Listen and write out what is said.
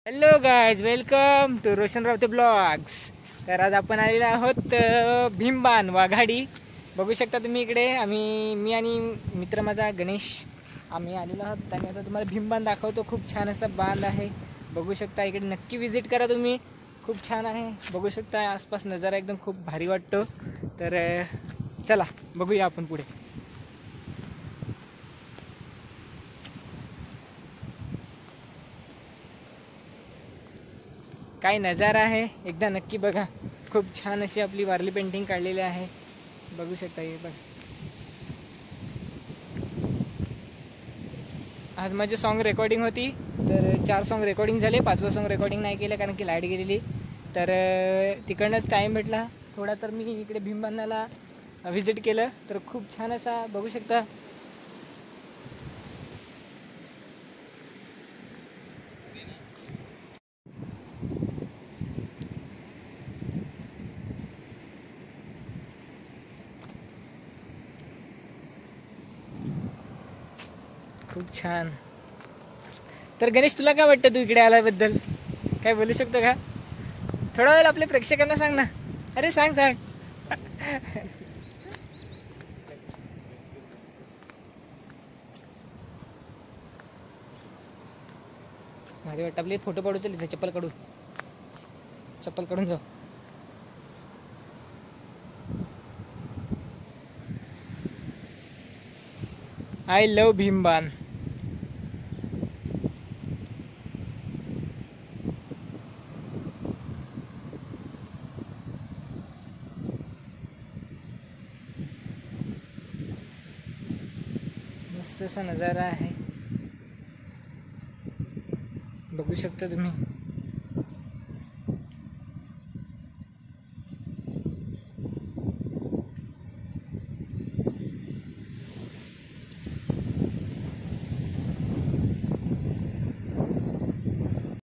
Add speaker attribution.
Speaker 1: Hello guys, welcome to Roshan Rawate blogs. तर आज आपण आलेलो आहोत भीमबान वाघाडी. बघू शकता तुम्ही इकडे मी आणि मित्र माझा गणेश आम्ही आलेलो आहोत आणि आता तुम्हाला भीमबान दाखवतो. खूप छान असा बांध आहे, बघू शकता. इकडे नक्की विजिट करा तुम्ही, खूप छान आहे. बघू शकता आसपास नजारा एकदम खूप भारी वाटतो. तर चला बघूया आपण पुढे. काय नजारा आहे एकदा नक्की बघा. खूप छान अशी आपली वारली पेंटिंग काढलेली आहे, बघू शकता. हे बघ, आज माझे सॉन्ग रेकॉर्डिंग होती. तर 4 सॉन्ग रेकॉर्डिंग झाले, 5वं सॉन्ग रेकॉर्डिंग नाही केलं कारण की लाईट गेलेली. तर तिकडनंच टाईम भेटला थोडा, तर मी इकडे भीमबांधाला व्हिजिट केलं. तर खूप छान असा बघू शकता. खूप छान. तर गणेश, तुला काय वाटतं, तू इकडे आल्याबद्दल काय बोलू शकतो का? थोडा वेळ आपल्या प्रेक्षकांना सांग ना. अरे सांग. माझे वाटतं आपले फोटो काढू. चल इथे चप्पल काढून जाऊ. I love Bhimban. मस्त असा नजारा आहे, बघू शकता तुम्ही.